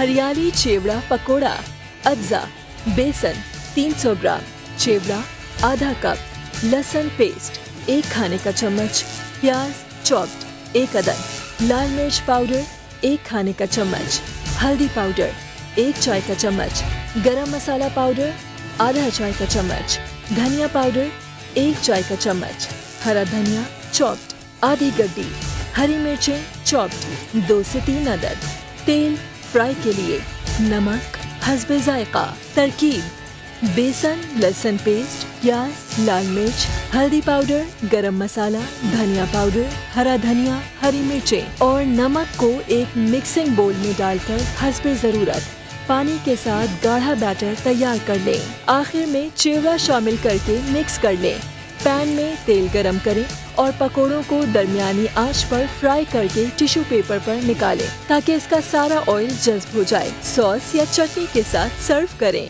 हरियाली चेवड़ा पकोड़ा। अज्जा बेसन 300 ग्राम, चेवड़ा आधा कप, लहसुन पेस्ट 1 खाने का चम्मच, प्याज चॉप्ड 1 अदद, लाल मिर्च पाउडर 1 खाने का चम्मच, हल्दी पाउडर 1 चाय का चम्मच, गरम मसाला पाउडर आधा चाय का चम्मच, धनिया पाउडर 1 चाय का चम्मच, हरा धनिया चॉप्ड आधी गड्डी, हरी मिर्चें चॉप्ड 2 से 3 अदद, तेल फ्राई के लिए, नमक हस्बे जायका। तरकीब: बेसन, लहसुन पेस्ट, प्याज, लाल मिर्च, हल्दी पाउडर, गरम मसाला, धनिया पाउडर, हरा धनिया, हरी मिर्चें और नमक को एक मिक्सिंग बोल में डालकर हस्बे जरूरत पानी के साथ गाढ़ा बैटर तैयार कर लें। आखिर में चेवड़ा शामिल करके मिक्स कर लें। पैन में तेल गरम करें और पकोड़ों को दरमियानी आंच पर फ्राई करके टिश्यू पेपर पर निकालें ताकि इसका सारा ऑयल जज्ब हो जाए। सॉस या चटनी के साथ सर्व करें।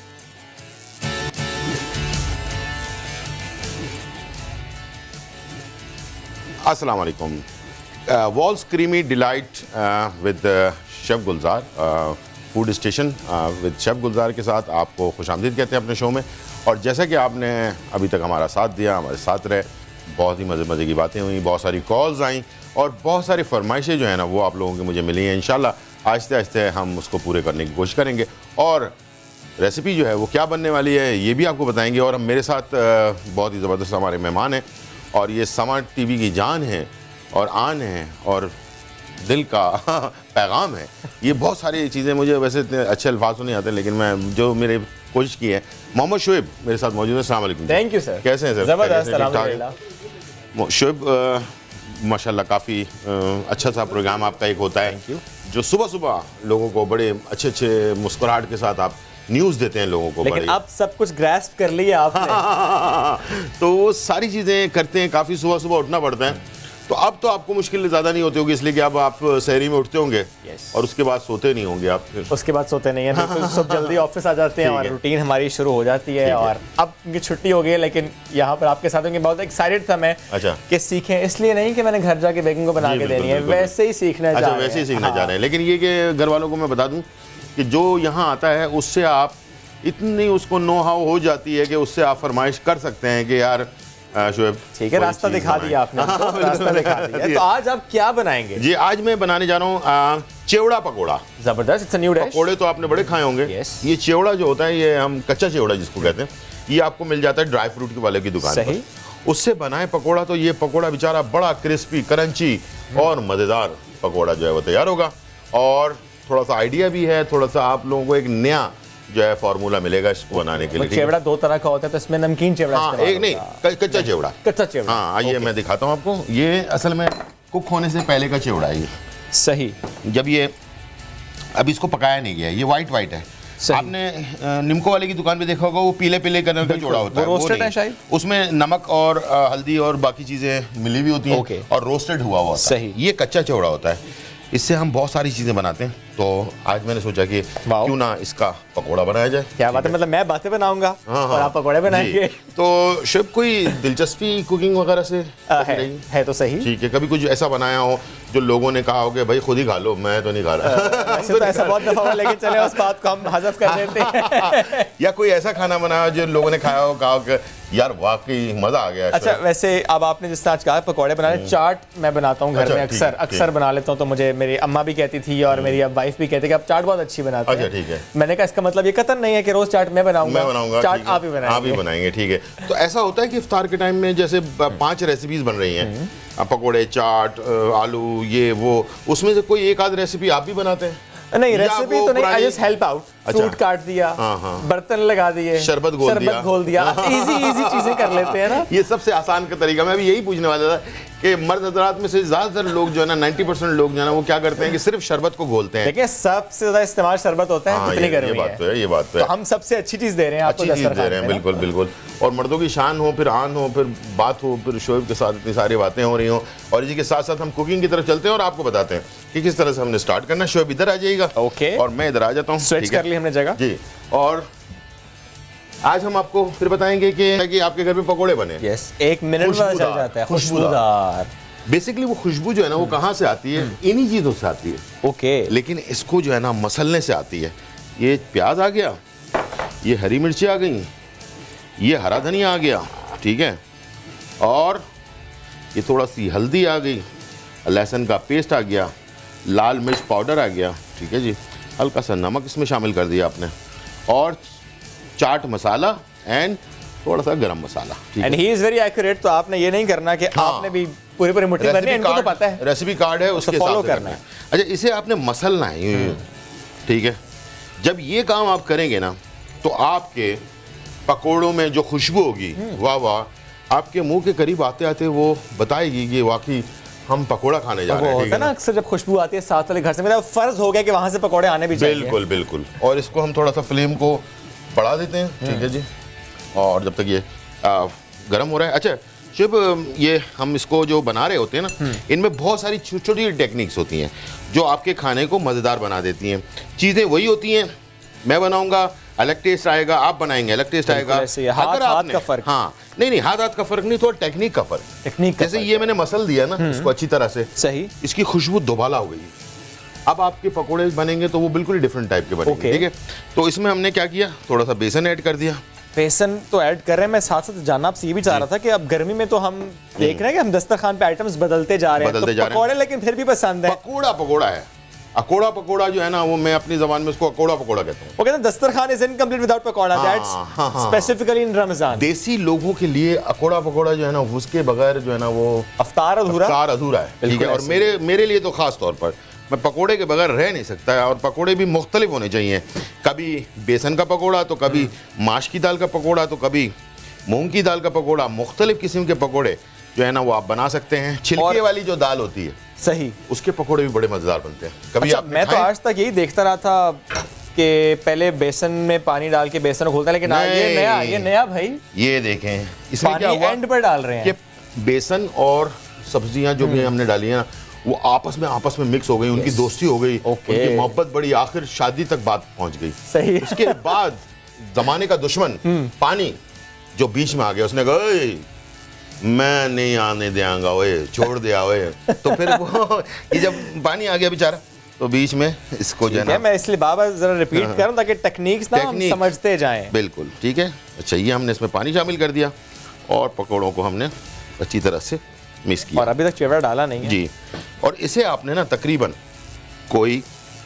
अस्सलाम वालेकुम। Wall's creamy delight with chef Gulzar, food station with chef Gulzar के साथ आपको खुशामदीद कहते हैं अपने शो में। और जैसा कि आपने अभी तक हमारा साथ दिया, हमारे साथ रहे, बहुत ही मज़े की बातें हुई, बहुत सारी कॉल्स आई और बहुत सारी फरमाइशें जो है ना वो आप लोगों की मुझे मिली हैं। इंशाल्लाह आहिस्ते आहिस्ते हम उसको पूरे करने की कोशिश करेंगे और रेसिपी जो है वो क्या बनने वाली है ये भी आपको बताएंगे। और मेरे साथ बहुत ही ज़बरदस्त हमारे मेहमान हैं और ये समा टीवी की जान है और आन है और दिल का पैगाम है। ये बहुत सारी चीज़ें, मुझे वैसे इतने अच्छे अल्फाज तो नहीं आते लेकिन मैं जो मेरे कोशिश की है। मोहम्मद शोएब मेरे साथ मौजूद है। अस्सलाम वालेकुम। Thank you sir. कैसे हैं सर? ज़बरदस्त। शोएब माशाल्लाह काफ़ी अच्छा सा प्रोग्राम आपका एक होता है जो सुबह सुबह लोगों को बड़े अच्छे मुस्कुराहट के साथ आप न्यूज़ देते हैं लोगों को। लेकिन अब सब कुछ ग्रैस्प कर लिया आपने। तो वो सारी चीज़ें करते हैं, काफ़ी सुबह सुबह उठना पड़ता है। तो अब तो आपको मुश्किल ज़्यादा नहीं होती होगी इसलिए कि अब आप सहरी में उठते होंगे और उसके बाद सोते नहीं होंगे आप फिर। उसके बाद सोते नहीं हैं, बिल्कुल सब जल्दी ऑफिस आ जाते हैं और रूटीन हमारी शुरू हो जाती है। और अब उनकी छुट्टी हो गई है लेकिन यहाँ पर आपके साथ बहुत एक्साइटेड था मैं कि सीखें। इसलिए नहीं कि मैंने घर जाके बेगम को बना के देनी है, वैसे ही सीखना जा रहे हैं। वैसे ही सीखना चाह रहे हैं। लेकिन ये कि घर वालों को मैं बता दूँ कि जो यहाँ आता है उससे आप इतनी उसको नो हाउ हो जाती है कि उससे आप फरमाइश कर सकते हैं कि यार शोएब ठीक है, रास्ता दिखा दिया आपने। रास्ता दिखा दिया। तो आज आप क्या बनाएंगे? जी आज मैं बनाने जा रहा हूँ चेवड़ा पकोड़ा। जबरदस्त, इट्स अ न्यू डिश। पकोड़े तो आपने बड़े खाए होंगे। ये चेवड़ा जो होता है ये हम कच्चा चेवड़ा जिसको कहते हैं, ये आपको मिल जाता है ड्राई फ्रूट वाले की दुकान पर। उससे बनाए पकोड़ा तो ये पकोड़ा बेचारा बड़ा क्रिस्पी क्रंची और मज़ेदार पकोड़ा जो है वो तैयार होगा। और थोड़ा सा आइडिया भी है, थोड़ा सा आप लोगों को एक नया जो है फार्मूला मिलेगा इसको बनाने के लिए। चेवड़ा 2 तरह का होता है तो इसमें नमकीन चेवड़ा एक नहीं, कच्चा चेवड़ा। कच्चा चेवड़ा, हाँ आइए मैं दिखाता हूँ आपको। ये असल में कुक होने से पहले का चेवड़ा है ये। सही। जब ये अभी इसको पकाया नहीं गया है, ये वाइट है। आपने निमको वाले की दुकान पे देखा होगा वो पीले कलर का चेवड़ा होता है, रोस्टेड है शायद। उसमें नमक और हल्दी और बाकी चीजें मिली हुई होती हैं और रोस्टेड हुआ होता है। सही। ये कच्चा चेवड़ा होता है, इससे हम बहुत सारी चीजें बनाते हैं। तो आज मैंने सोचा कि क्यों ना इसका पकोड़ा बनाया जाए। क्या बात है, मतलब मैं बातें बनाऊंगा और आप पकोड़े बनाएंगे। तो शेफ कोई दिलचस्पी कुकिंग वगैरह से है तो सही। ठीक है, कभी कुछ ऐसा बनाया हो जो लोगों ने कहा हो कि भाई खुद ही खा लो, मैं तो नहीं खा रहा। वैसे तो ऐसा बहुत दफा हुआ लेकिन चले उस बात को हम हज़फ कर देते हैं। या कोई ऐसा खाना बनाया जो लोगों ने खाया हो, कहा कि यार वाकई मजा आ गया। अच्छा वैसे अब आपने जिस तरह आज कहा पकौड़े बनाने, चाट मैं बनाता हूँ घर में अक्सर बना लेता हूँ। तो मुझे मेरी अम्मा भी कहती थी और मेरी अब वाइफ भी कहती कि आप चाट बहुत अच्छी बनाते हैं। ठीक है। मैंने कहा इसका मतलब ये कतन नहीं है कि रोज चाट मैं बनाऊंगा, चाट आप ही बनाएंगे। ठीक है। तो ऐसा होता है कि इफ्तार के टाइम में जैसे 5 रेसिपीज बन रही हैं, पकोड़े, चाट, आलू, ये वो, उसमें से कोई एक आध रेसिपी आप भी बनाते हैं? नहीं रेसिपी तो नहीं, I just help out. Fruit काट दिया, बर्तन लगा दिए, शरबत घोल दिया। इजी चीजें कर लेते हैं ना। ये सबसे आसान का तरीका। मैं भी यही पूछने वाला था कि मर्द हजरात में से ज्यादातर लोग जो है ना 90% लोग जो है ना वो क्या करते हैं कि सिर्फ शरबत को घोलते हैं। देखिए सबसे ज्यादा इस्तेमाल शरबत होता है। कितनी गर्मी है। ये बात तो है। हम सबसे अच्छी चीज दे रहे हैं आपको, अच्छी चीज दे रहे हैं। बिल्कुल। और मर्दों की शान हो, फिर आन हो, फिर बात हो, फिर शोएब के साथ इतनी सारी बातें हो रही हो और इसी के साथ साथ हम कुकिंग की तरफ चलते हैं और आपको बताते हैं कि किस तरह से हमने स्टार्ट करना। शोएब इधर आ जाइएगा और मैं इधर आ जाता हूँ। स्विच कर ली हमने जगह जी। और आज हम आपको फिर बताएंगे कि आपके घर में पकोड़े बने। यस, 1 मिनट में चल जाता है। खुशबूदार बेसिकली वो खुशबू जो है ना वो कहाँ से आती है, इन्हीं चीज़ों से आती है। ओके। लेकिन इसको जो है ना मसलने से आती है। ये प्याज आ गया, ये हरी मिर्ची आ गई, ये हरा धनिया आ गया, ठीक है, और ये थोड़ा सी हल्दी आ गई, लहसुन का पेस्ट आ गया, लाल मिर्च पाउडर आ गया, ठीक है जी, हल्का सा नमक इसमें शामिल कर दिया आपने, और चाट मसाला एंड थोड़ा सा garam masala. And he is very accurate, तो आपने ये नहीं करना कि आपने भी पूरी मुट्ठी भरनी है, इनको तो पता है, रेसिपी कार्ड है उसके फॉलो करना है। अच्छा, इसे आपने मसलना है, ठीक है। जब ये काम आप करेंगे ना तो आपके पकोड़ों में जो खुशबू होगी, वाह वाह, आपके मुंह के करीब आते आते वो बताएगी कि वाकई हम पकोड़ा खाने जा रहे हैं। होता है ना अक्सर जब खुशबू आती है साथ वाले घर से, मेरा फर्ज हो गया कि वहां से पकोड़े आने भी चाहिए। बिल्कुल बिल्कुल। और इसको हम थोड़ा सा फ्लेम को बढ़ा देते हैं, ठीक है जी, और जब तक ये गर्म हो रहा है। अच्छा शिव, ये हम इसको जो बना रहे होते हैं ना, इनमें बहुत सारी छोटी छोटी टेक्निक्स होती हैं जो आपके खाने को मज़ेदार बना देती हैं। चीज़ें वही होती हैं, मैं बनाऊंगा अलग टेस्ट आएगा, आप बनाएंगे अलग टेस्ट आएगा। अगर हाथ का फर्क, हाँ नहीं हाथ का फर्क नहीं, थोड़ा टेक्निक का फर्क। टेक्निक जैसे ये मैंने मसल दिया ना इसको अच्छी तरह से, सही, इसकी खुशबू दोबाला हो गई। अब आपके पकोड़े बनेंगे तो वो बिल्कुल ही डिफरेंट टाइप के बनेंगे, ठीक है। तो इसमें हमने क्या किया, थोड़ा सा बेसन ऐड कर दिया। बेसन तो ऐड कर रहे हैं, मैं साथ साथ जानना आपसे ये भी चाह रहा था कि अब गर्मी में तो हम देख रहे हैं कि हम दस्तरखान पे आइटम्स बदलते जा रहे हैं, तो पकोड़े लेकिन फिर भी पसंद है। पकोड़ा है, अकोड़ा पकोड़ा जो है ना, वो मैं अपनी जबान में उसको अकोड़ा पकोड़ा कहता हूँ। वो कहते हैं दस्तरखान is incomplete without pakora, that's specifically in Ramzan. देसी लोगों के लिए अकोड़ा पकोड़ा जो है ना, उसके बगैर जो है ना वो अफ्तार अधूरा है, ठीक है। और मेरे लिए तो खास तौर पर मैं पकोड़े के बगैर रह नहीं सकता है, और पकोड़े भी मुख्तलिफ होने चाहिए। कभी बेसन का पकोड़ा, तो कभी माश की दाल का पकोड़ा, तो कभी मूंग की दाल का पकोड़ा। मुख्तलिफ किस्म के पकोड़े जो है ना वो आप बना सकते हैं। छिलके वाली जो दाल होती है, सही, उसके पकोड़े भी बड़े मजेदार बनते हैं। कभी अच्छा, मैं तो आज तक यही देखता रहा था कि पहले बेसन में पानी डाल के बेसन को घोलते हैं, लेकिन ये नया भाई, ये देखें इसमें क्या हुआ, एंड पर डाल रहे हैं कि बेसन और सब्जियां जो भी हमने डाली है ना, वो आपस में मिक्स हो गई, उनकी दोस्ती हो गई, उनकी मोहब्बत बड़ी, आखिर शादी तक बात पहुंच गई। सही। उसके बाद जमाने का दुश्मन पानी जो बीच में आ गया, उसने कहा मैं नहीं आने देंगा, ओए छोड़ दिया ओए। तो फिर वो ये जब पानी आ गया बेचारा, तो बीच में इसको जो है ना, मैं इसलिए बाबा जरा रिपीट कर रहा हूं ताकि टेक्निक्स ना हम समझते जाएं। बिल्कुल ठीक है। अच्छा, ये हमने इसमें पानी शामिल कर दिया और पकौड़ों को हमने अच्छी तरह से मिक्स किया, और अभी तक चिवड़ा डाला नहीं है जी। और इसे आपने ना तकरीबन कोई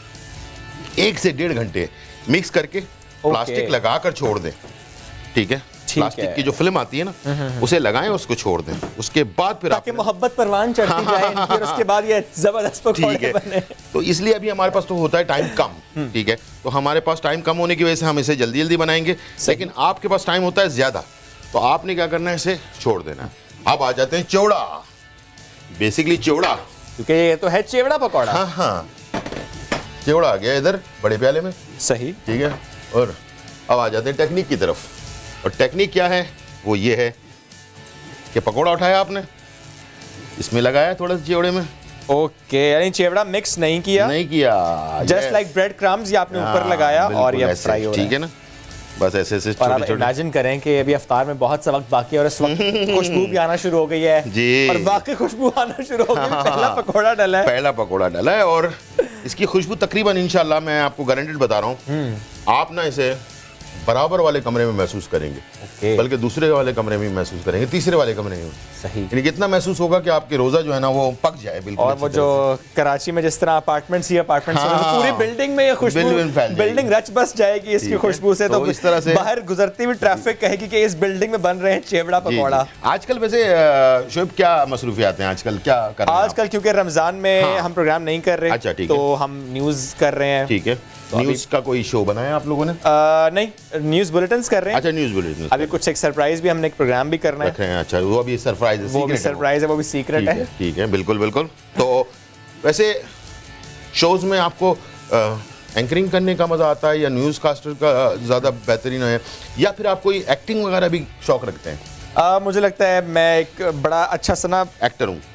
1 से 1.5 घंटे मिक्स करके प्लास्टिक लगाकर छोड़ दें, ठीक है। प्लास्टिक की जो फिल्म आती है ना, उसे लगाएं, उसको छोड़ दें। उसके बाद फिर ताकि मोहब्बत परवान चढ़ती जाए, फिर उसके बाद ये जबरदस्त पकौड़े बने। तो इसलिए अभी हमारे पास तो होता है टाइम कम, ठीक है। तो हमारे पास टाइम कम होने की वजह से हम इसे जल्दी जल्दी बनाएंगे, लेकिन आपके पास टाइम होता है ज्यादा, तो आपने क्या करना है, इसे छोड़ देना। अब आ जाते हैं चिवड़ा, बेसिकली चिवड़ा, क्योंकि ये तो है चिवड़ा पकौड़ा। हाँ, चिवड़ा आ गया इधर बड़े प्याले में, सही, ठीक है। और अब आ जाते हैं टेक्निक की तरफ, और टेक्निक क्या है, वो ये है कि पकोड़ा उठाया आपने, इसमें लगाया थोड़ा सा चिवड़े में, ओके, यानी चिवड़ा मिक्स नहीं किया, जस्ट लाइक ब्रेड क्रम्स, ये आपने ऊपर लगाया और ये फ्राई हो रहा है, ठीक है ना। बस ऐसे ऐसे और आप इमेजिन करें कि अभी अफ्तार में बहुत सा वक्त बाकी है और इस वक्त खुशबू भी आना शुरू हो गई है जी, और वाकई खुशबू आना शुरू हो गई। पहला पकोड़ा डला है और इसकी खुशबू तकरीबन इंशाल्लाह मैं आपको गारंटेड बता रहा हूँ, आप ना इसे बराबर वाले कमरे में महसूस करेंगे, बल्कि दूसरे वाले कमरे में महसूस करेंगे, तीसरे वाले कमरे में। सही, यानी कितना महसूस होगा कि आपके रोजा जो है ना वो पक जाए बिल्कुल। और वो जो कराची में जिस तरह अपार्टमेंट्स पूरी बिल्डिंग में ये खुशबू, बिल्डिंग रच बस जाएगी इसकी खुशबू से, तो इस तरह से बाहर गुजरती हुई ट्रैफिक कहेगी कि इस बिल्डिंग में बन रहे हैं चिवड़ा पकौड़ा। आजकल वैसे शुभ क्या मसरूफियात हैं आजकल, क्या कर रहे हैं आजकल? क्योंकि रमजान में हम प्रोग्राम नहीं कर रहे, अच्छा ठीक है, तो हम न्यूज कर रहे हैं, ठीक है। न्यूज का कोई शो बनाया आप लोगों ने? नहीं, न्यूज बुलेटिन्स कर रहे हैं। अच्छा, न्यूज बुलेटिन। अभी कुछ एक सरप्राइज भी, हमने एक प्रोग्राम भी करना है। अच्छा, वो अभी सरप्राइज है, वो भी सरप्राइज है, वो भी सीक्रेट है। ठीक है, बिल्कुल बिल्कुल। तो वैसे शोज में आपको एंकरिंग करने का मजा आता है, या न्यूज कास्टर का ज्यादा बेहतरीन है, या फिर आप कोई एक्टिंग वगैरह भी शौक रखते हैं? मुझे लगता है मैं एक बड़ा अच्छा सना एक्टर हूँ,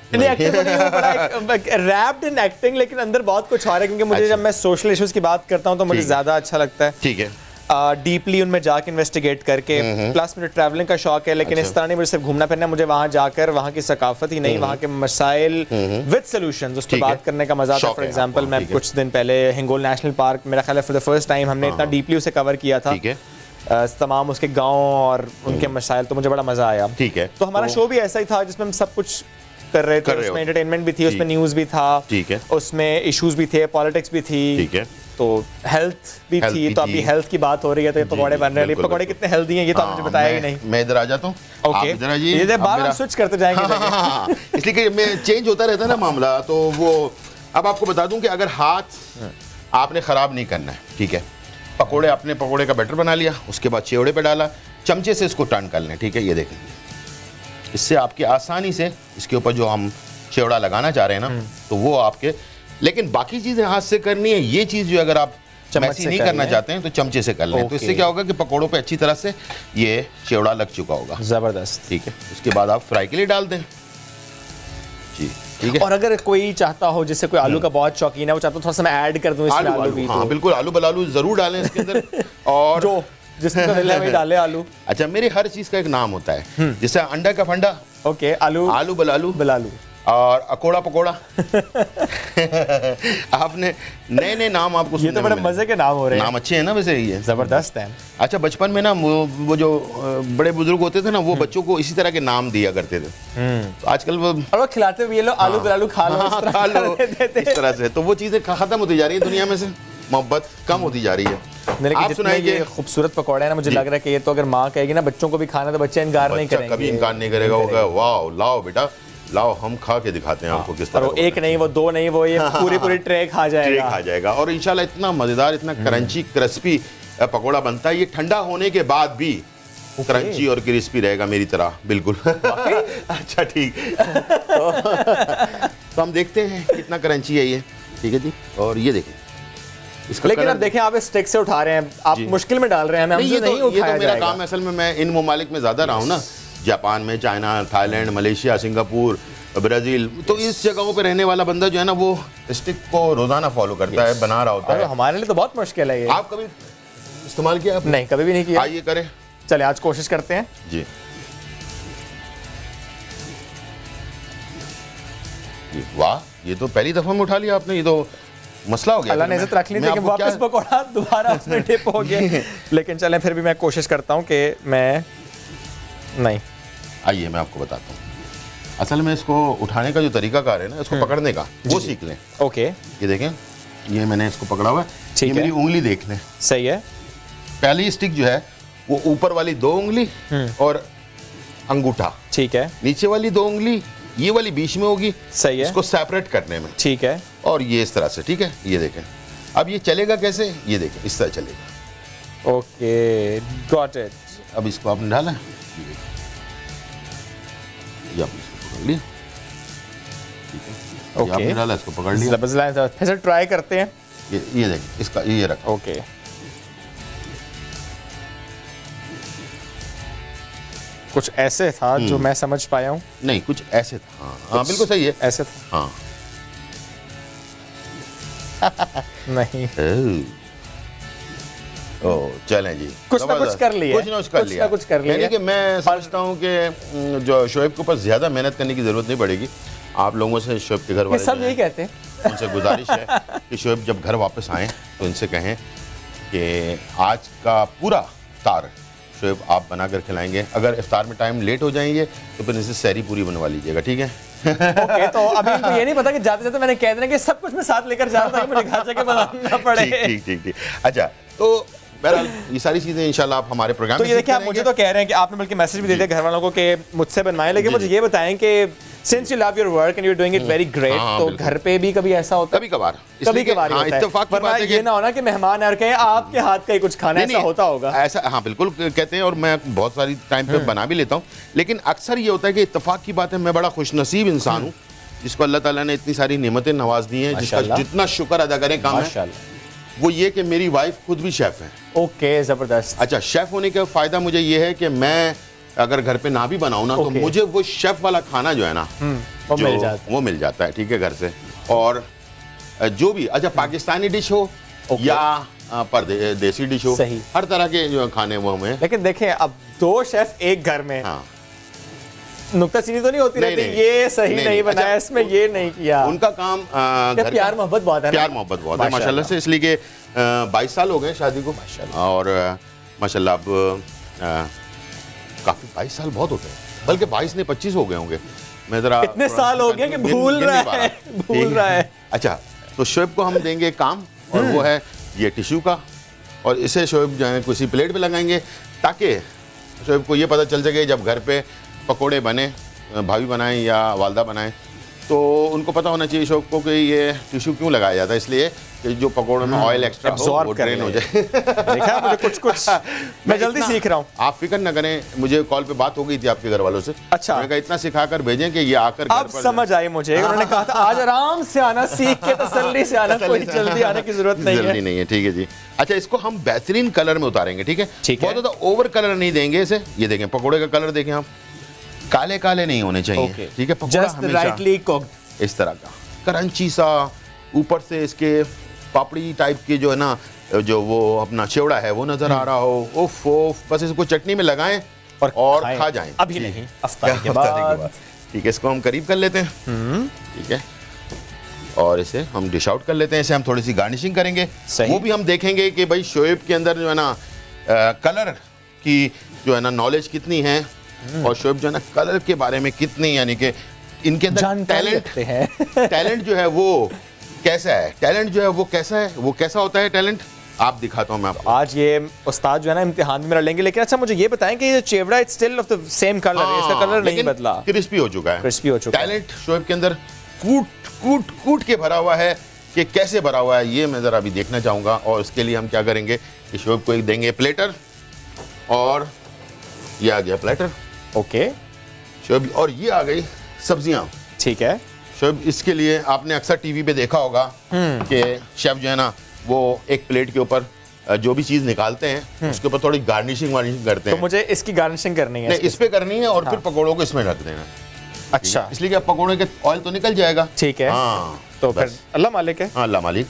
रैप्ड इन एक्टिंग, लेकिन अंदर बहुत कुछ और है, क्योंकि मुझे जब मैं सोशल इश्यूज की बात करता हूँ तो मुझे ज्यादा अच्छा लगता है। ठीक है। डीपली उनमें जाके इन्वेस्टिगेट करके, प्लस मुझे ट्रैवलिंग का शौक है, लेकिन इस तरह नहीं मुझे सिर्फ घूमना फिरना, मुझे वहाँ जाकर वहाँ की सकाफत ही नहीं, वहाँ के मसाइल विद सॉल्यूशंस उस पर बात करने का मजा आता है। फॉर एग्जांपल मैं कुछ दिन पहले हिंगोल नेशनल पार्क, मेरा ख्याल है फॉर द फर्स्ट टाइम हमने इतना डीपली उसे कवर किया था, तमाम उसके गाँव और उनके मसाइल, तो मुझे बड़ा मजा आया। ठीक है, तो हमारा शो भी ऐसा ही था जिसमें हम सब कुछ कर रहे थे, उसमें एंटरटेनमेंट भी थी, उसमें न्यूज़ भी था, ठीक है, उसमें इश्यूज भी थे, पॉलिटिक्स भी थी, ठीक है, तो हेल्थ भी थी। तो अभी हेल्थ की बात हो रही है, तो ये पकौड़े बन रहे हैं, पकौड़े कितने हेल्दी हैं ये तो आपने मुझे बताया ही नहीं। मैं इधर आ जाता हूँ, ओके, ये बार स्विच करते जाएंगे, इसलिए कि मैं चेंज होता रहता है ना मामला। तो वो अब आपको बता दूं कि अगर हाथ आपने खराब नहीं करना है, ठीक है, पकोड़े, आपने पकोड़े का बैटर बना लिया, उसके बाद चेवड़े पे डाला, चमचे से इसको टर्न कर लें, ठीक है, ये देखें, इससे आपकी आसानी से इसके ऊपर जो हम चेवड़ा लगाना चाह रहे हैं ना, तो वो आपके, लेकिन बाकी चीजें हाथ से करनी है। ये चीज जो अगर आप चम्मच से नहीं करना चाहते हैं तो चमचे से कर लें, तो इससे क्या होगा कि पकोड़ों पे अच्छी तरह से ये चेवड़ा लग चुका होगा। जबरदस्त, ठीक है, उसके बाद आप फ्राई के लिए डाल दें जी, ठीक है। और अगर कोई चाहता हो, जैसे कोई आलू का बहुत शौकीन है, वो चाहता हो थोड़ा सा मैं ऐड कर दूं इसमें आलू भी, हाँ बिल्कुल, आलू बलालू जरूर डालें इसके अंदर। और जो जिसका दिल है वही डाले आलू। अच्छा, मेरे हर चीज का एक नाम होता है, जैसे अंडा का फंडा, ओके, आलू, आलू बलालू, बलालू, और अकोड़ा पकोड़ा। आपने नए नए नाम आपको, ये तो बड़े मजे के नाम हो रहे हैं, नाम अच्छे हैं ना वैसे, ये जबरदस्त है। अच्छा, बचपन में ना वो जो बड़े बुजुर्ग होते थे ना, वो बच्चों को इसी तरह के नाम दिया करते थे, तो आजकल वो खिलाते हुए, ये लो आलू बलालू खा लो, खा लो इस तरह से, तो वो चीजें खत्म होती जा रही है दुनिया में से, मोहब्बत कम होती जा रही है। आप सुनाइए, ये खूबसूरत पकौड़े हैं ना, मुझे लग रहा है कि ये तो अगर माँ कहेगी ना बच्चों को भी खाना, तो बच्चे इनकार नहीं करेंगे, कभी इनकार नहीं करेगा, होगा वाओ लाओ बेटा लाओ, हम खा के दिखाते हैं आपको किस तरह। वो एक नहीं, वो दो नहीं, वो ये पूरी ट्रे खा जाएगा, और इंशाल्लाह इतना मजेदार, इतना क्रंची क्रिस्पी पकौड़ा बनता है। ये ठंडा होने के बाद भी क्रंची और क्रिस्पी रहेगा मेरी तरह, बिल्कुल। अच्छा ठीक, तो हम देखते हैं कितना क्रंची है ये, ठीक है जी। और ये देखें, लेकिन अब देखें आप स्टिक से उठा रहे हैं, आप मुश्किल में डाल रहे हैं, हमसे नहीं उठाया जाएगा। मेरा काम असल में, मैं इन ममालिक में ज्यादा रहा हूँ ना, जापान में, China, Thailand, Malaysia, Singapore, Brazil, तो इस जगहों पे रहने वाला बंदा जो है ना, वो स्टिक को रोजाना फॉलो करता है, बना रहा होता है। हमारे लिए तो बहुत मुश्किल है ये। आप कभी इस्तेमाल किया? नहीं, कभी भी नहीं किया। आइए करें, चले आज कोशिश करते हैं जी। वाह, ये तो पहली दफा में उठा लिया आपने, ये तो मसला हो गया। अल्लाह ने इज्जत रख ली थी कि वापस पकौड़ा दोबारा उसमें डिप हो गया। लेकिन चलें, फिर भी मैं कोशिश करता हूँ कि मैं नहीं। आइए मैं आपको बताता हूँ, असल में इसको उठाने का जो तरीकाकार है ना, इसको पकड़ने का, वो सीख लें। ओके, ये देखें, ये मैंने इसको पकड़ा हुआ है, ये मेरी उंगली देख लें। सही है। पहली स्टिक जो है वो ऊपर वाली 2 उंगली और अंगूठा, ठीक है, नीचे वाली 2 उंगली, ये वाली बीच में होगी। सही है, इसको सेपरेट करने में, ठीक है। और ये इस तरह से, ठीक है, ये देखें। अब ये चलेगा कैसे, ये देखें, इस तरह चलेगा। Okay, got it. अब इसको आपने डाला, ये आपने इसको पकड़ लिया, ठीक है, ये आपने डाला, इसको पकड़ लिया। फिर से ट्राई करते हैं। ये देखें, इसका ये रखा। ओके, कुछ ऐसे था जो मैं समझ पाया हूँ। नहीं, कुछ ऐसे था। हाँ बिल्कुल सही है, ऐसे था। हाँ। नहीं, चलें जी, कुछ ना कुछ कर लिया, कुछ कर लिया। यानी कि मैं समझता हूँ कि जो शोएब के ऊपर ज़्यादा मेहनत करने की ज़रूरत नहीं पड़ेगी। आप लोगों से, शोएब के घर वाले सब यही कहते हैं, उनसे गुजारिश है कि शोएब जब घर वापस आएँ तो इनसे कहें कि आज का पूरा इफ्तार शोएब आप बना कर खिलाएंगे। अगर इफ्तार में टाइम लेट हो जाएंगे तो फिर इनसे सहरी पूरी बनवा लीजिएगा, ठीक है। ओके, तो अभी इनको ये नहीं पता कि जाते जाते मैंने कह देना कि सब कुछ मैं साथ लेकर जा रहा था कि मुझे घर जाके बनाना पड़े। ठीक। अच्छा, तो बहरहाल ये सारी चीजें इंशाल्लाह आप हमारे प्रोग्राम तो ये देखिए, आप मुझे तो कह रहे हैं कि आपने बल्कि मैसेज भी दे दिया घर वालों को कि मुझसे बनवाएं, लेकिन मुझे ये बताएं कि since you love your work and you are doing it very great, तो घर पे भी कभी ऐसा होता है? कभी कभार इत्तेफाक की बात है, ये ना होना कि मेहमान आकर कहें आपके हाथ का ही कुछ खाना, ऐसा होता होगा? ऐसा, हाँ बिल्कुल कहते हैं, और मैं बहुत सारी टाइम पे बना भी लेता हूँ, लेकिन अक्सर ये होता है कि इत्तेफाक की बात है, मैं बड़ा खुशनसीब इंसान हूँ जिसको अल्लाह ताला ने इतनी सारी नेमतें नवाज दी हैं, जिसका जितना शुक्र अदा करें कम है। वो ये कि मेरी वाइफ खुद भी शेफ है। ओके, जबरदस्त। अच्छा, शेफ होने का फायदा मुझे ये है कि मैं अगर घर पे ना भी बनाऊं ना, तो मुझे वो शेफ वाला खाना जो है ना, वो मिल जाता है, ठीक है, घर से। और जो भी, अच्छा, पाकिस्तानी डिश हो या पर देसी डिश हो, हर तरह के जो खाने वो हमें। लेकिन देखें अब 2 शेफ एक घर में, हाँ, नुक्ताचीनी तो नहीं होती रहती, ये सही नहीं बनाया, इसमें ये नहीं किया। उनका काम प्यार मोहब्बत बहुत है, प्यार मोहब्बत बहुत है माशाल्लाह से, इसलिए कि 22 साल हो गए शादी को और माशाल्लाह अब काफी 22 साल बहुत होते हैं, बल्कि 22 ने 25 हो गए होंगे। मैं जरा इतने साल हो गए कि भूल रहा है। अच्छा, तो शोएब को हम देंगे काम, और वो है ये टिश्यू का, और इसे शोएब जो है किसी प्लेट पे लगाएंगे ताकि शोएब को ये पता चल सके जब घर पे पकोड़े बने, भाभी बनाएं या वालदा बनाएं, तो उनको पता होना चाहिए शोएब को कि ये टिश्यू क्यों लगाया जाता है, इसलिए कि जो पकोड़ों में ऑयल एक्स्ट्रा हो वो ड्रेन हो जाए। देखा मुझे कुछ मैं जल्दी सीख रहा हूँ। आप फिक्र न करें, मुझे कॉल पे बात हो गई थी आपके घर वालों से। अच्छा, मैंने कहा इतना सिखा कर भेजें कि ये आकर अब समझ आई मुझे। उन्होंने कहा था आज आराम से आना, सीख के तसल्ली से आना, कोई जल्दी आने की जरूरत नहीं है। जल्दी नहीं है, ठीक है जी। अच्छा, इसको हम बेहतरीन कलर में उतारेंगे, ठीक है, बहुत ज्यादा ओवर कलर नहीं देंगे इसे। ये देखें पकोड़े का कलर देखें आप, काले काले नहीं होने चाहिए, ठीक है, जस्ट राइटली कुक्ड, इस तरह का क्रंची सा, ऊपर से इसके पापड़ी टाइप की जो है ना, जो वो अपना चिवड़ा है वो नजर आ रहा हो। उफ उफ, बस इसको चटनी में लगाएं और खा जाएं। अभी नहीं, अफ्तारी के बाद। ठीक है, इसको हम करीब कर लेते हैं, ठीक है, और इसे हम डिश आउट कर लेते हैं। इसे हम थोड़ी सी गार्निशिंग करेंगे, वो भी हम देखेंगे कि भाई शोएब के अंदर जो है ना कलर की जो है ना नॉलेज कितनी है, और शोएब जो है ना कलर के बारे में कितनी, यानी कि इनके अंदर टैलेंट जो है वो कैसा है, टैलेंट जो है वो कैसा है, वो कैसा होता है टैलेंट, आप दिखाता हूँ मैं आपको। आज ये उस्ताद जो है ना इम्तिहान में मेरा लेंगे। लेकिन अच्छा मुझे ये बताएं कि ये chivda it's still of the same colour है, इसका कलर नहीं बदला, क्रिस्पी हो चुका है, क्रिस्पी हो चुका है। टैलेंट शोएब के अंदर कूट के भरा हुआ है, कि कैसे भरा हुआ है ये मैं ज़रा अभी देखना चाहूँगा। और इसके लिए हम क्या करेंगे कि शोएब को एक देंगे प्लेटर, और ये आ गया प्लेटर, ओके शोएब, और ये आ गई सब्जियाँ, ठीक है शोएब। इसके लिए आपने अक्सर टीवी पे देखा होगा कि शेफ जो है ना वो एक प्लेट के ऊपर जो भी चीज़ निकालते हैं उसके ऊपर थोड़ी गार्निशिंग करते हैं। तो मुझे इसकी गार्निशिंग करनी है, नहीं, इस पे करनी है, और फिर पकोड़ों को इसमें रख देना। अच्छा, इसलिए कि पकोड़े के ऑयल तो निकल जाएगा, ठीक है। हाँ, तो फिर अल्लाह मालिक है। हाँ, अल्लाह मालिक।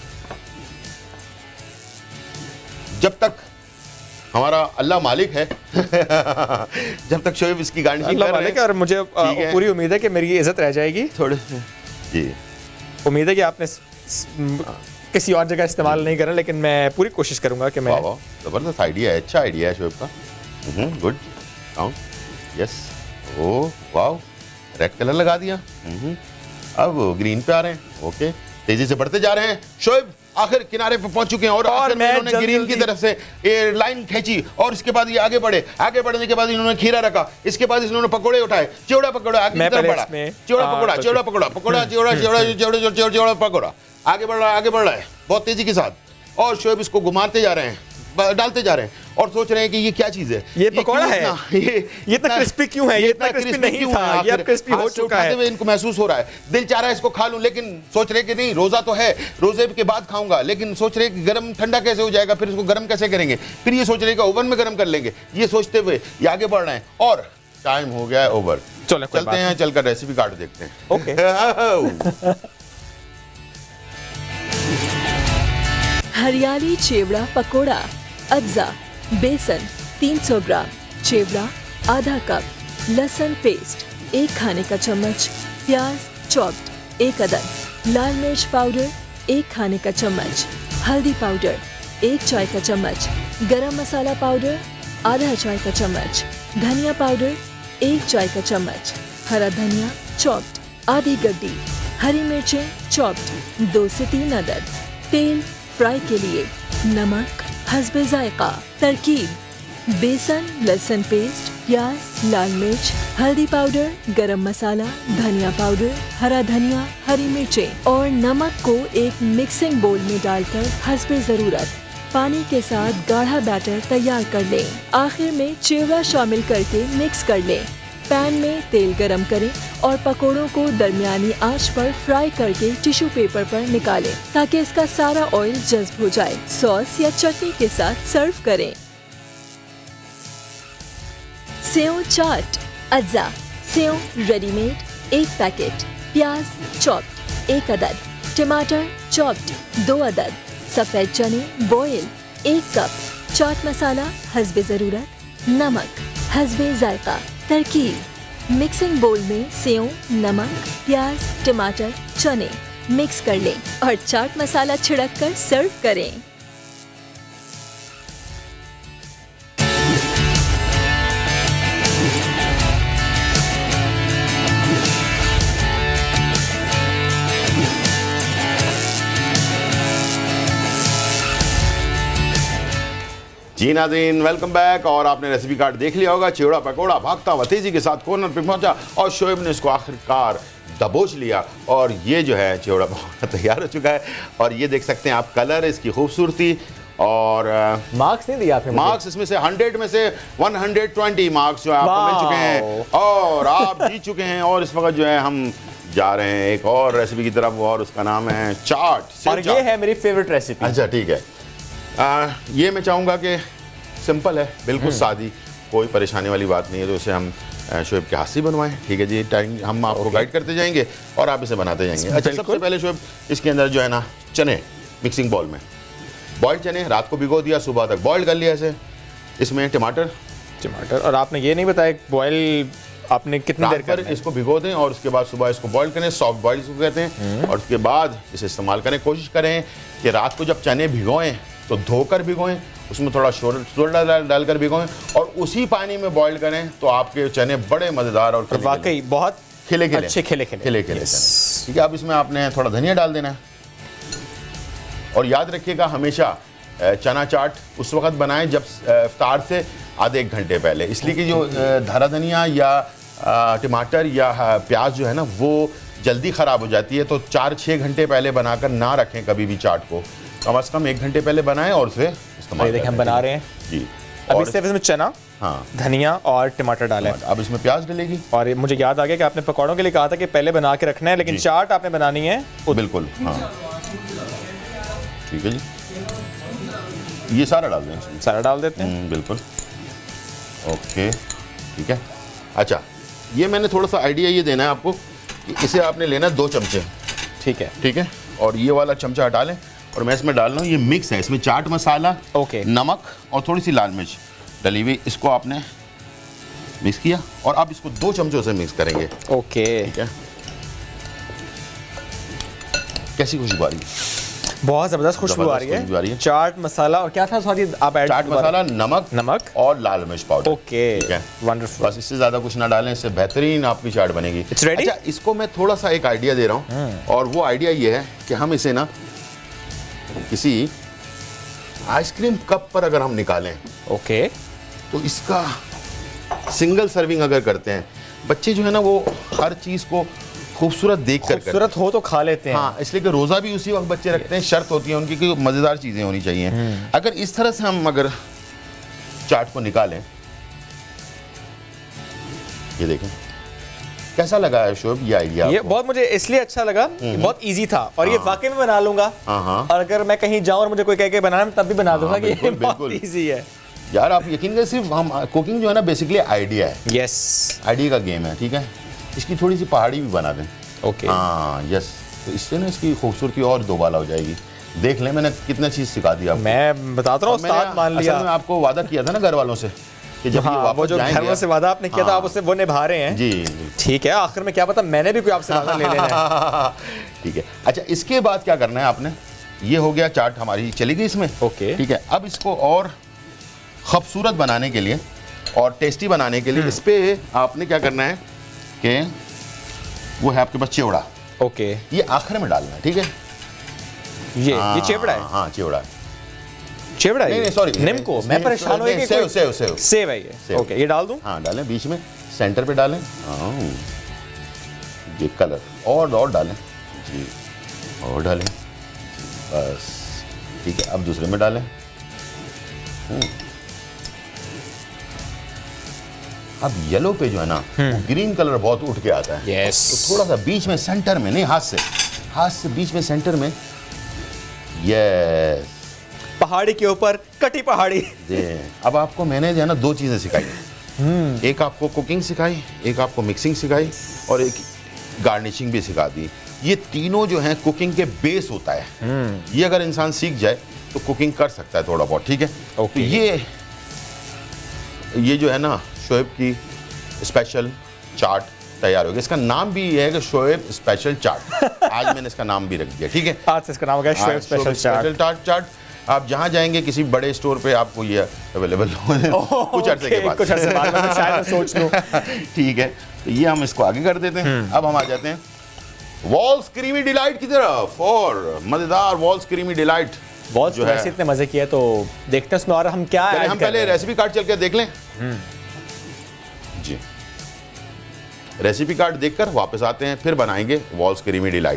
जब तक हमारा अल्लाह मालिक है जब तक शोएब इसकी गार्निशिंग कर रहे हैं, और मुझे पूरी उम्मीद है कि मेरी इज्जत रह जाएगी थोड़े जी। उम्मीद है कि आपने किसी और जगह इस्तेमाल नहीं करना, लेकिन मैं पूरी कोशिश करूंगा कि मैं। जबरदस्त आइडिया है, अच्छा आइडिया है शोएब का, good count, yes. Oh wow, red colour लगा दिया, अब ग्रीन पे आ रहे हैं, ओके, तेजी से बढ़ते जा रहे हैं। शोएब आखिर किनारे पे पहुंच चुके हैं, और आखिर में इन्होंने ग्रीन की तरफ से ये लाइन खींची, और इसके बाद ये आगे बढ़े, आगे बढ़ने के बाद इन्होंने खीरा रखा, इसके बाद इन्होंने पकोड़े उठाए, चिवड़ा पकोड़ा आगे की तरफ बढ़ा, चिवड़ा पकोड़ा, चिवड़ा पकोड़ा, पकोड़ा चिवड़ा, चिवड़ा चिवड़ा पकोड़ा, आगे बढ़ रहा है बहुत तेजी के साथ, और शोएब इसको घुमाते जा रहे हैं, डालते जा रहे हैं, और सोच रहे हैं कि ये क्या चीज है, ये पकोड़ा है, ये इतना क्रिस्पी क्यों है, ये इतना क्रिस्पी नहीं था, ये अब क्रिस्पी हो चुका है। इनको महसूस हो रहा है, दिल चाह रहा है इसको खा लूं, लेकिन सोच रहे कि नहीं, रोजा तो है, रोजे के बाद खाऊंगा, लेकिन सोच रहे कि गर्म ठंडा कैसे हो जाएगा, फिर इसको गर्म कैसे करेंगे, फिर ये सोच रहे कि ओवन में गर्म कर लेंगे, ये सोचते हुए ये आगे बढ़ रहे हैं, और टाइम हो गया है ओवर। चलते हैं, चलकर रेसिपी काट देखते हैं। ओके। हरियाली चिवड़ा पकोड़ा, अज्जा, बेसन 300 ग्राम, चिवड़ा आधा कप, लहसुन पेस्ट 1 खाने का चम्मच, प्याज चॉप्ड 1 अदद, लाल मिर्च पाउडर 1 खाने का चम्मच, हल्दी पाउडर 1 चाय का चम्मच, गरम मसाला पाउडर आधा चाय का चम्मच, धनिया पाउडर 1 चाय का चम्मच, हरा धनिया चॉप्ड आधी गड्डी, हरी मिर्चें चॉप्ड 2 से 3 अदद, तेल फ्राई के लिए, नमक हस्बे जायका। तरकीब: बेसन, लहसुन पेस्ट, प्याज, लाल मिर्च, हल्दी पाउडर, गरम मसाला, धनिया पाउडर, हरा धनिया, हरी मिर्चें और नमक को एक मिक्सिंग बोल में डालकर हस्बे ज़रूरत पानी के साथ गाढ़ा बैटर तैयार कर लें। आखिर में चिवड़ा शामिल करके मिक्स कर लें। पैन में तेल गरम करें और पकोड़ों को दरमियानी आंच पर फ्राई करके टिश्यू पेपर पर निकालें ताकि इसका सारा ऑयल जज्ब हो जाए। सॉस या चटनी के साथ सर्व करें। सेव चाट, अज्जा सेव रेडीमेड 1 पैकेट, प्याज चॉप्ड 1 अदद, टमाटर चॉप्ड 2 अदद, सफेद चने बॉयल 1 कप, चाट मसाला हस्बे ज़रूरत, नमक हस्बे जायका। तरकीब: मिक्सिंग बोल में सेव, नमक, प्याज, टमाटर, चने मिक्स कर लें और चाट मसाला छिड़क कर सर्व करें। जी नाज़रीन, वेलकम बैक। और आपने रेसिपी कार्ड देख लिया होगा। चिवड़ा पकौड़ा भागता हुआ तेजी के साथ कॉर्नर पे पहुंचा और शोएब ने इसको आखिरकार दबोच लिया और ये जो है चिवड़ा पकौड़ा तैयार हो चुका है। और ये देख सकते हैं आप कलर, इसकी खूबसूरती और मार्क्स नहीं दिया आपने। मार्क्स इसमें से 100 में से 120 मार्क्स जो है आपको मिल चुके हैं और आप जीत चुके हैं। और इस वक्त जो है हम जा रहे हैं एक और रेसिपी की तरफ और उसका नाम है चाट। और ये है मेरी फेवरेट रेसिपी। अच्छा ठीक है। ये मैं चाहूँगा कि सिंपल है, बिल्कुल सादी, कोई परेशानी वाली बात नहीं है। तो इसे हम शोएब के हाथ से बनवाएं। ठीक है जी, टाइम हम आपको गाइड करते जाएंगे और आप इसे बनाते जाएंगे। अच्छा, सबसे पहले शोएब इसके अंदर जो है ना चने मिक्सिंग बाउल में बॉइल्ड चने रात को भिगो दिया, सुबह तक बॉइल्ड कर लिया इसे। इसमें टमाटर और आपने ये नहीं बताया बॉइल आपने कितनी देर पर इसको भिगो दें और उसके बाद सुबह इसको बॉइल करें, सॉफ्ट बॉइल इसको कहते हैं। और उसके बाद इसे इस्तेमाल करें। कोशिश करें कि रात को जब चने भिगोएं तो धोकर भिगोएं, उसमें थोड़ा सोडा डालकर भिगोएं और उसी पानी में बॉईल करें तो आपके चने बड़े मज़ेदार और वाकई बहुत खिले अच्छे खिले ठीक है। अब इसमें आपने थोड़ा धनिया डाल देना है। और याद रखिएगा हमेशा चना चाट उस वक्त बनाएं जब इफ्तार से आधे 1 घंटे पहले, इसलिए कि जो हरा धनिया या टमाटर या प्याज जो है ना वो जल्दी ख़राब हो जाती है। तो 4-6 घंटे पहले बनाकर ना रखें कभी भी चाट को, कम से कम 1 घंटे पहले बनाएं और उसे इस्तेमाल करें। हम बना रहे हैं जी। अब इसमें चना, हाँ, धनिया और टमाटर डालें। अब इसमें प्याज डलेगी। और मुझे याद आ गया कि आपने पकौड़ों के लिए कहा था कि पहले बना के रखना है, लेकिन चाट आपने बनानी है बिल्कुल। हाँ ठीक है जी, ये सारा डाल दें। सारा डाल देते हैं बिल्कुल। ओके ठीक है। अच्छा, ये मैंने थोड़ा सा आइडिया ये देना है आपको कि इसे आपने लेना 2 चमचे। ठीक है ठीक है। और ये वाला चमचा हटा लें और मैं इसमें डाल रहा हूँ, ये मिक्स है, इसमें चाट मसाला, नमक और थोड़ी सी लाल मिर्च डली हुई। इसको आपने मिक्स किया और अब इसको 2 चमचों से मिक्स करेंगे। ओके ठीक है। कैसी खुशबू आ रही है? बहुत ज़बरदस्त खुशबू आ रही है। चाट मसाला और क्या था सॉरी आप ऐड? चाट मसाला, नमक और लाल मिर्च पाउडर। ओके ठीक है, वंडरफुल। बस इससे ज़्यादा कुछ ना डालें, इससे बेहतरीन आपकी चाट बनेगी। It's ready. अच्छा, इसको मैं थोड़ा सा एक आइडिया दे रहा हूँ और वो आइडिया ये है कि हम इसे ना किसी आइसक्रीम कप पर अगर हम निकालें, ओके, तो इसका सिंगल सर्विंग अगर करते हैं, बच्चे जो है ना वो हर चीज़ को खूबसूरत देख कर खूबसूरत हो तो खा लेते हैं। हाँ, इसलिए कि रोज़ा भी उसी वक्त बच्चे रखते हैं। शर्त होती है उनकी कि मज़ेदार चीज़ें होनी चाहिए। अगर इस तरह से हम अगर चाट को निकालें, ये देखें कैसा लगा है शोएब ये आइडिया? ये बहुत मुझे इसलिए अच्छा लगा, बहुत इजी था और ये वाकई में बना लूंगा। और अगर मैं कहीं जाऊं और मुझे कोई कह के बनाना तब भी बना दूंगा कि ये बहुत इजी है। यार आप यकीन करें, सिर्फ हम कुकिंग जो है ना बेसिकली आइडिया है। यस, आइडिया का गेम है। ठीक है, इसकी थोड़ी सी पहाड़ी भी बना दें। ओके हाँ यस, तो इससे ना इसकी खूबसूरती और दोबाला हो जाएगी। देख लें मैंने कितना चीज़ सिखा दिया आपको। मैं बताता रहा हूँ, उस्ताद मान लिया। असल में आपको वादा किया था ना घर वालों से कि जब वो जो घर वालों से वादा आपने किया था आप उससे वो निभा रहे हैं। जी ठीक है, आखिर में क्या पता मैंने भी कोई आपसे वादा ले लेना है। ठीक है। अच्छा, इसके बाद क्या करना है आपने? ये हो गया, चाट हमारी चली गई इसमें। ओके ठीक है। अब इसको और खूबसूरत बनाने के लिए और टेस्टी बनाने के लिए इस पे आपने क्या करना है कि वो है आपके पास चिवड़ा। ओके, ये आखिर में डालना है। ठीक है, ये चिवड़ा है। हाँ चिवड़ा है। चिवड़ा नहीं सॉरी, निम्को। मैं परेशान हो गया कि सेव है ये। ओके, ये डाल दूं? हाँ डालें, बीच में सेंटर पे डालें। ये कलर और डालें जी, और डालें बस। ठीक है, अब दूसरे में डालें। अब येलो पे जो है ना ग्रीन कलर बहुत उठ के आता है। यस, तो थोड़ा सा बीच में सेंटर में, नहीं हाथ से बीच में सेंटर में। यस, पहाड़ी के ऊपर कटी पहाड़ी। अब आपको मैंने जो है ना 2 चीज़ें सिखाई। एक आपको कुकिंग सिखाई, एक आपको मिक्सिंग सिखाई और एक गार्निशिंग भी सिखा दी। ये तीनों जो हैं कुकिंग के बेस होता है। ये अगर इंसान सीख जाए तो कुकिंग कर सकता है थोड़ा बहुत, ठीक है। तो ये जो है ना शोएब की स्पेशल चाट तैयार हो गया। इसका नाम भी ये है कि शोएब स्पेशल चाट। आज मैंने इसका नाम भी रख दिया, ठीक है। आज से इसका नाम हो गया शोएब स्पेशल चाट। आप जहाँ जाएंगे किसी बड़े स्टोर पे आपको ये अवेलेबल हो कुछ अरसे के बाद, कुछ अरसे बाद मैं शायद सोच लूं। ठीक है, तो ये हम इसको आगे कर देते हैं। अब हम आ जाते हैं वॉल्स क्रीमी डिलाइट की तरफ, और मजेदार वॉल्स क्रीमी डिलाइट। वॉल्स जो है इतने मजे किए, तो देखते हैं उसमें और हम क्या ऐड हम पहले रेसिपी कार्ड चल के देख लें जी। रेसिपी कार्ड देखकर वापस आते हैं, फिर बनाएंगे Wall's creamy delight.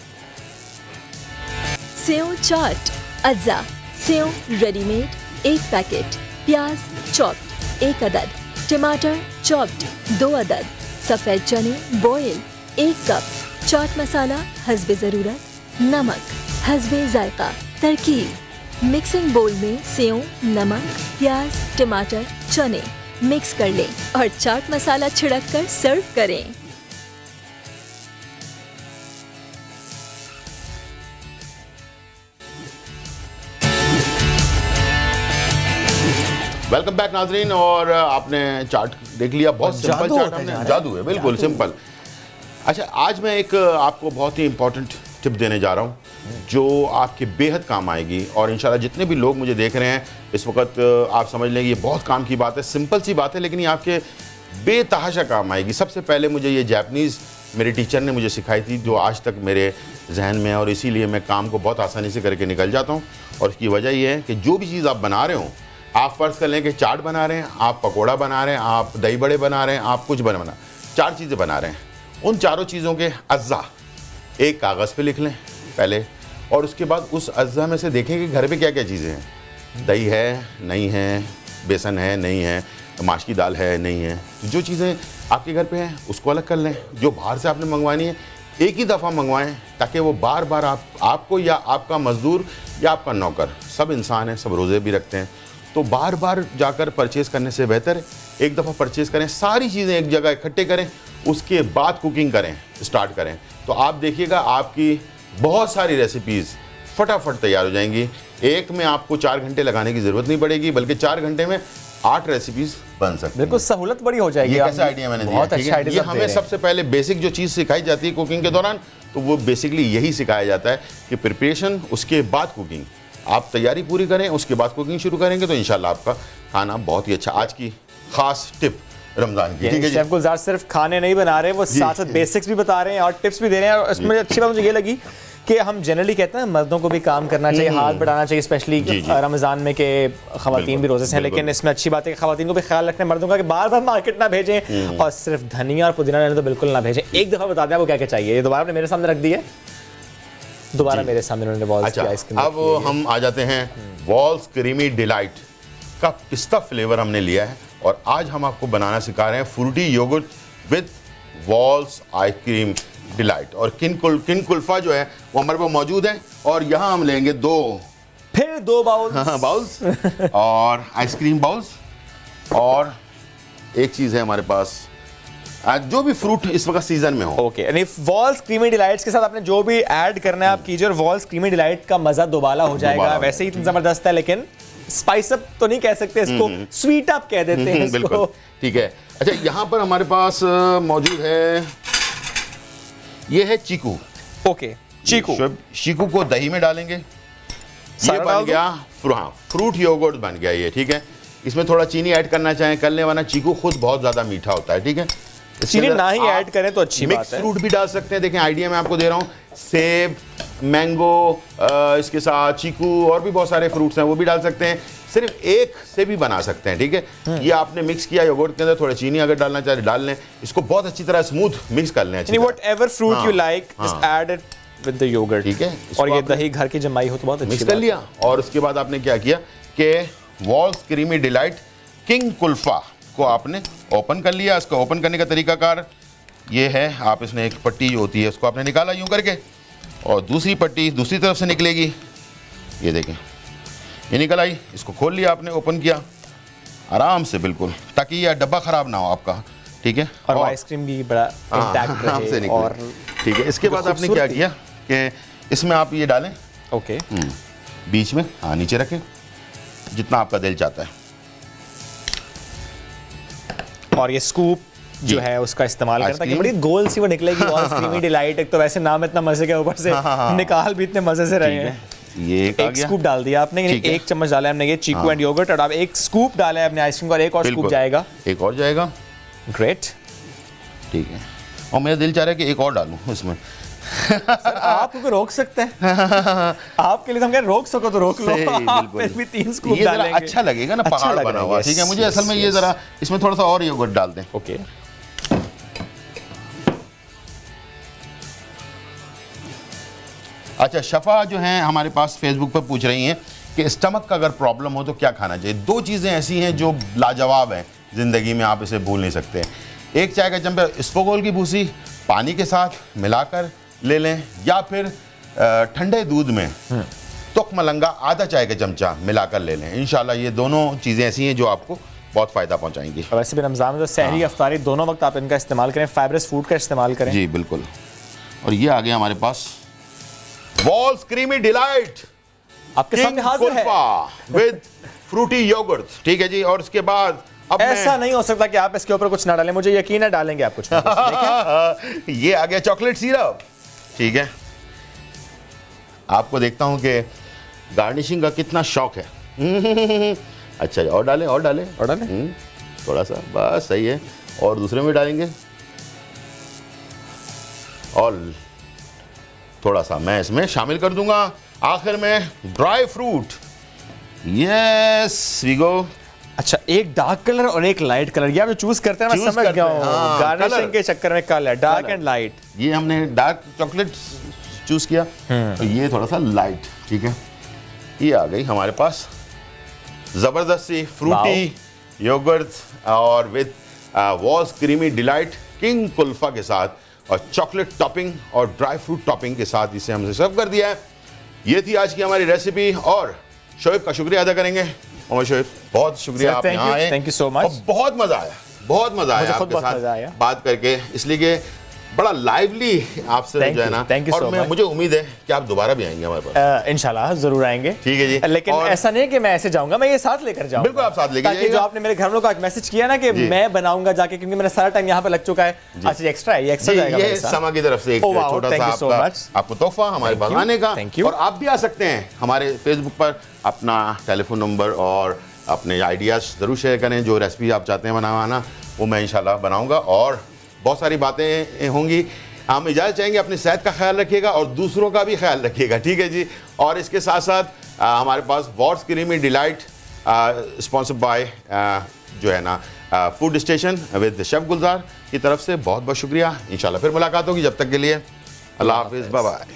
Sev chaat अज्जा, सेव रेडीमेड 1 पैकेट, प्याज चॉप्ड 1 अदद, टमाटर चॉप्ड 2 अदद, सफेद चने बॉयल 1 कप, चाट मसाला हस्बे ज़रूरत, नमक हस्बे जायका। तरकीब: मिक्सिंग बोल में सेव, नमक, प्याज, टमाटर, चने मिक्स कर लें और चाट मसाला छिड़क कर सर्व करें। वेलकम बैक नाजरीन, और आपने चाट देख लिया, बहुत सिंपल चाट हमने, जादू है बिल्कुल सिंपल। अच्छा, आज मैं एक आपको बहुत ही इंपॉर्टेंट टिप देने जा रहा हूँ जो आपके बेहद काम आएगी, और इंशाल्लाह जितने भी लोग मुझे देख रहे हैं इस वक्त आप समझ लेंगे ये बहुत काम की बात है, सिंपल सी बात है, लेकिन ये आपके बेतहाशा काम आएगी। सबसे पहले मुझे ये जापानीज़ मेरे टीचर ने मुझे सिखाई थी, जो आज तक मेरे जहन में है, और इसीलिए मैं काम को बहुत आसानी से करके निकल जाता हूँ। और उसकी वजह ये है कि जो भी चीज़ आप बना रहे हो, आप फ़र्ज़ कर लें कि चाट बना रहे हैं, आप पकोड़ा बना रहे हैं, आप दही बड़े बना रहे हैं, आप कुछ बना 4 चीज़ें बना रहे हैं, उन चारों चीज़ों के अज्जा एक कागज़ पे लिख लें पहले, और उसके बाद उस अज्जा में से देखें कि घर पे क्या क्या चीज़ें हैं। दही है नहीं है, बेसन है नहीं है, माश की दाल है नहीं है, तो जो चीज़ें आपके घर पे हैं उसको अलग कर लें। जो बाहर से आपने मंगवानी है एक ही दफ़ा मंगवाएं, ताकि वो बार बार आपको या आपका मज़दूर या आपका नौकर, सब इंसान हैं, सब रोज़े भी रखते हैं, तो बार बार जाकर परचेज़ करने से बेहतर है एक दफ़ा परचेज़ करें, सारी चीज़ें एक जगह इकट्ठे करें, उसके बाद कुकिंग करें, स्टार्ट करें, तो आप देखिएगा आपकी बहुत सारी रेसिपीज़ फटाफट तैयार हो जाएंगी। एक में आपको 4 घंटे लगाने की ज़रूरत नहीं पड़ेगी, बल्कि 4 घंटे में 8 रेसिपीज़ बन सकती हैं। बिल्कुल सहूलत बड़ी हो जाएगी। ये कैसा आइडिया मैंने दिया, ठीक है। ये हमें सबसे पहले बेसिक जो चीज़ सिखाई जाती है कुकिंग के दौरान, तो वो बेसिकली यही सिखाया जाता है कि प्रिपरेशन, उसके बाद कुकिंग, आप तैयारी पूरी करें, उसके बाद कुकिंग शुरू करेंगे तो इंशाल्लाह आपका खाना बहुत ही अच्छा। आज की खास टिप रमजान की, ठीक है। शेफ गुलजार सिर्फ खाने नहीं बना रहे, वो साथ साथ बेसिक्स भी बता रहे हैं और टिप्स भी दे रहे हैं। और इसमें अच्छी बात मुझे ये लगी कि हम जनरली कहते हैं मर्दों को भी काम करना चाहिए, हाथ बढ़ाना चाहिए, स्पेशली रमज़ान में के ख़वातीन भी रोज़े से हैं, लेकिन इसमें अच्छी बात है कि ख़वातीन को भी ख्याल रखना मर्दों का कि बार बार मार्केट ना भेजें, और सिर्फ धनिया और पुदीना लेने तो बिल्कुल ना भेजें। एक दफ़ा बता दें आपको क्या क्या चाहिए। ये दोबारा आपने मेरे सामने रख दी है, दोबारा मेरे सामने उन्होंने वॉल्स की आइसक्रीम। अब हम आ जाते हैं वॉल्स क्रीमी डिलाइट का पिस्ता फ्लेवर हमने लिया है, और आज हम आपको बनाना सिखा रहे हैं fruity yogurt with Wall's ice cream delight. और किन कुल्फा जो है वो हमारे पास मौजूद है, और यहाँ हम लेंगे 2 बाउल्स और आइसक्रीम बाउल्स, और एक चीज़ है हमारे पास जो भी फ्रूट इस वक्त सीजन में हो। ओके, यानी वॉल्स क्रीमी डिलाइट्स के साथ आपने जो भी ऐड करना है आप कीजिए, और वॉल्स क्रीमी डिलाइट का मजा दोबारा हो जाएगा। वैसे ही जबरदस्त है, लेकिन स्पाइस अप तो नहीं कह सकते इसको, स्वीट अप कह देते हैं बिल्कुल, ठीक है। अच्छा, यहाँ पर हमारे पास मौजूद है, ये है चीकू। ओके, चीकू को दही में डालेंगे, ये बन गया फ्रूट योगर्ट बन गया ये, ठीक है। इसमें थोड़ा चीनी ऐड करना चाहें कर लें, वरना चीकू खुद बहुत ज़्यादा मीठा होता है, ठीक है। चीनी ना ही ऐड करें तो अच्छी बात है। मिक्स फ्रूट भी डाल सकते हैं, देखें आइडिया मैं आपको दे रहा हूँ, सेब, मैंगो, इसके साथ चीकू और भी बहुत सारे फ्रूट्स हैं वो भी डाल सकते हैं, सिर्फ एक से भी बना सकते हैं, ठीक है। ये आपने मिक्स किया योगर्ट के अंदर, थोड़ा चीनी अगर डालना चाहे डाल लें, इसको बहुत अच्छी तरह स्मूथ मिक्स कर लें। Whatever fruit you like, just add it with the yogurt, ठीक है। और ये दही घर की जमाई हो तो बहुत अच्छी मिक्स कर लिया, और उसके बाद आपने क्या किया कि Wall's creamy delight king Kulfa को आपने ओपन कर लिया। इसको ओपन करने का तरीकाकार ये है, आप इसमें एक पट्टी जो होती है उसको आपने निकाला यूं करके, और दूसरी पट्टी दूसरी तरफ से निकलेगी, ये देखें ये निकल आई, इसको खोल लिया आपने, ओपन किया आराम से बिल्कुल, ताकि ये डब्बा ख़राब ना हो आपका, ठीक है। और आइसक्रीम भी बड़ा इंटैक्ट रहे, और ठीक है। इसके बाद आपने क्या किया कि इसमें आप ये डालें, ओके, बीच में, हाँ नीचे रखें जितना आपका दिल चाहता है। और ये स्कूप जो है उसका इस्तेमाल करता है कि बड़ी गोल सी वो निकलेगी। वॉल्स क्रीमी डिलाइट, एक तो वैसे नाम इतना मजे के ऊपर से निकाल भी इतने मजे से रहे हैं। ये एक स्कूप डाल दिया आपने, एक चम्मच डाला हमने ये चीकू एंड योगर्ट, और आप एक स्कूप डाला है अपने आइसक्रीम का, और एक और स्कूप जाएगा। एक और जाएगा, ग्रेट, ठीक है। और मेरा दिल चाह रहा है कि एक और डालूं इसमें। आप को रोक सकते हैं। आपके लिए तो हम कह रोक सको तो रोक लो, आप फिर भी 3 स्कूप डालेंगे, अच्छा लगेगा ना, पहाड़ बना हुआ। ठीक है, मुझे असल में ये जरा इसमें थोड़ा सा और योगर्ट डाल दें। ओके, अच्छा, शफा जो हैं हमारे पास फेसबुक पर पूछ रही हैं कि स्टमक का अगर प्रॉब्लम हो तो क्या खाना चाहिए। 2 चीज़ें ऐसी हैं जो लाजवाब हैं ज़िंदगी में, आप इसे भूल नहीं सकते। एक चाय का चम्मच इसबगोल की भूसी पानी के साथ मिलाकर ले लें, या फिर ठंडे दूध में तुक मलंगा आधा चाय का चमचा मिलाकर ले लें। इंशाल्लाह ये दोनों चीज़ें ऐसी हैं जो आपको बहुत फ़ायदा पहुँचाएंगी। वैसे भी रमज़ान में तो सहरी अफ्तारी दोनों वक्त आप इनका इस्तेमाल करें, फाइबरस फूड का इस्तेमाल करें। जी बिल्कुल। और ये आ गया हमारे पास वॉल्स क्रीमी डिलाइट आपके सामने हाजिर है विद फ्रूटी योगर्ट। ठीक है जी, और इसके बाद अब ऐसा नहीं हो सकता कि आप इसके ऊपर कुछ ना डालें, मुझे यकीन है डालेंगे आप कुछ। ये आ गया चॉकलेट सिरप। ठीक है, आपको देखता हूं कि गार्निशिंग का कितना शौक है। अच्छा, और डालें और डालें और डालें थोड़ा सा, बस सही है। और दूसरे में डालेंगे, और थोड़ा सा मैं इसमें शामिल कर दूंगा आखिर में dry fruit. Yes we go. अच्छा, एक डार्क कलर और एक लाइट कलर, ये आप जो चूज करते हैं, मैं समझ गया हूं। गार्निशिंग के चक्कर में कलर डार्क एंड लाइट। ये हमने डार्क चॉकलेट चूज किया, तो ये थोड़ा सा लाइट। ठीक है, ये आ गई हमारे पास जबरदस्त सी फ्रूटी योगर्ट और with Wall's creamy delight king Kulfa के साथ और चॉकलेट टॉपिंग और ड्राई फ्रूट टॉपिंग के साथ इसे हमने सर्व कर दिया है। ये थी आज की हमारी रेसिपी, और शोएब का शुक्रिया अदा करेंगे। मोहम्मद शोएब, बहुत शुक्रिया, आप यहाँ आए। Thank you so much. बहुत मजा आया, बहुत मजा आया आपके साथ बात करके, इसलिए कि बड़ा लाइवली आपसे जो है ना। और मुझे उम्मीद है कि आप दोबारा भी आएंगे हमारे पास। इंशाल्लाह जरूर आएंगे। ठीक है जी, लेकिन ऐसा नहीं कि मैं ऐसे जाऊंगा, मैं ये साथ लेकर जाऊंगा। बिल्कुल, आप साथ लेकर जाइए। जो आपने मेरे घर वालों को आज मैसेज किया ना कि मैं बनाऊंगा जाके, क्योंकि मेरा सारा टाइम यहाँ पे लग चुका है। अच्छा, एक्स्ट्रा है, ये एक्स्ट्रा जाएगा। ये समा की तरफ से एक छोटा सा आपको तोहफा हमारे पास आने का। और आप भी आ सकते हैं हमारे फेसबुक पर, अपना टेलीफोन नंबर और अपने आइडियाज जरूर शेयर करें। जो रेसिपी आप चाहते हैं बनाना, वो मैं इंशाल्लाह बनाऊंगा, और बहुत सारी बातें होंगी। हम इजाज़त चाहेंगे, अपनी सेहत का ख्याल रखिएगा और दूसरों का भी ख्याल रखिएगा। ठीक है जी, और इसके साथ साथ हमारे पास Wall's creamy delight sponsor by जो है ना food station with chef Gulzar की तरफ से बहुत बहुत शुक्रिया। इंशाल्लाह फिर मुलाकात होगी, जब तक के लिए अल्लाह हाफिज़, बाय बाय।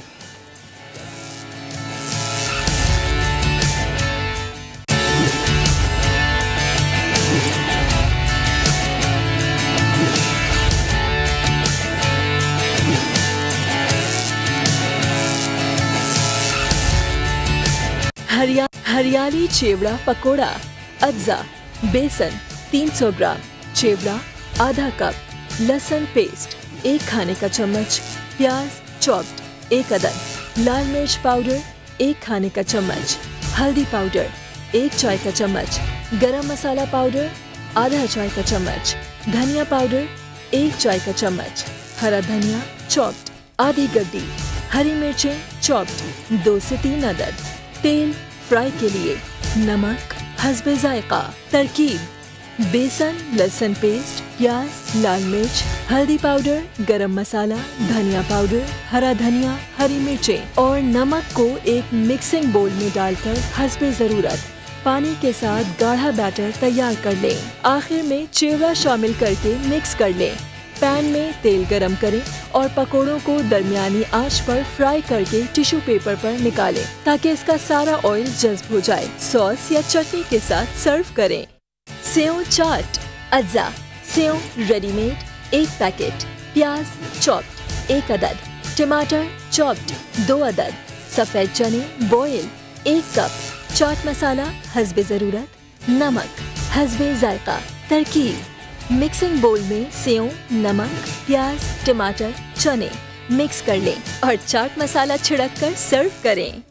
हरियाली चेवड़ा पकोड़ा, अज्जा, बेसन 300 ग्राम, चेवड़ा आधा कप, लहसुन पेस्ट 1 खाने का चम्मच, प्याज चॉप्ड 1 अदद, लाल मिर्च पाउडर 1 खाने का चम्मच, हल्दी पाउडर 1 चाय का चम्मच, गरम मसाला पाउडर आधा चाय का चम्मच, धनिया पाउडर 1 चाय का चम्मच, हरा धनिया चॉप्ड आधी गड्डी, हरी मिर्चें चॉप्ड 2 से 3 अदद, तेल फ्राई के लिए, नमक हस्बे जायका। तरकीब: बेसन, लहसुन पेस्ट, प्याज, लाल मिर्च, हल्दी पाउडर, गरम मसाला, धनिया पाउडर, हरा धनिया, हरी मिर्चें और नमक को एक मिक्सिंग बोल में डालकर हस्बे जरूरत पानी के साथ गाढ़ा बैटर तैयार कर लें। आखिर में चेवड़ा शामिल करके मिक्स कर लें। पैन में तेल गरम करें और पकोड़ों को दरमियानी आंच पर फ्राई करके टिश्यू पेपर पर निकालें ताकि इसका सारा ऑयल जज्ब हो जाए। सॉस या चटनी के साथ सर्व करें। सेव चाट, अज्जा सेव रेडीमेड 1 पैकेट, प्याज चॉप्ड 1 अदद, टमाटर चॉप्ड 2 अदद, सफेद चने बॉयल 1 कप, चाट मसाला हस्बे जरूरत, नमक हस्बे जायका। तरकीब: मिक्सिंग बोल में सेव, नमक, प्याज, टमाटर, चने मिक्स कर लें और चाट मसाला छिड़क कर सर्व करें।